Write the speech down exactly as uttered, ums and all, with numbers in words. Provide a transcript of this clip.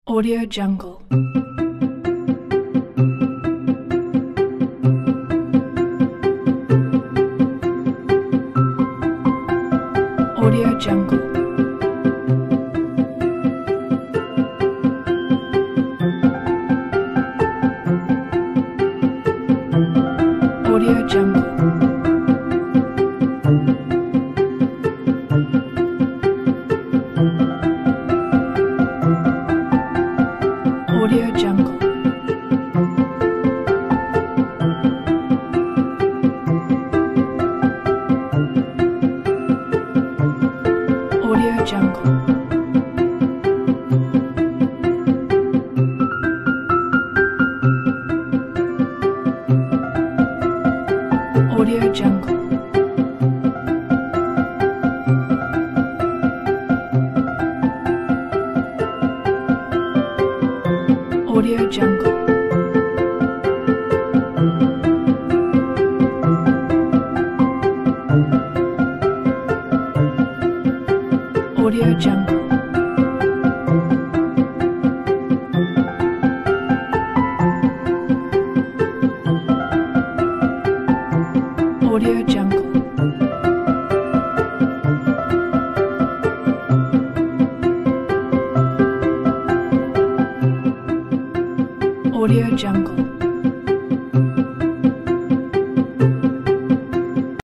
Audio Jungle. Audio Jungle. Audio Jungle. Audio Jungle. Audio Jungle. Audio Jungle. Audio Jungle. Audio Jungle. Audio Jungle. Audio Jungle.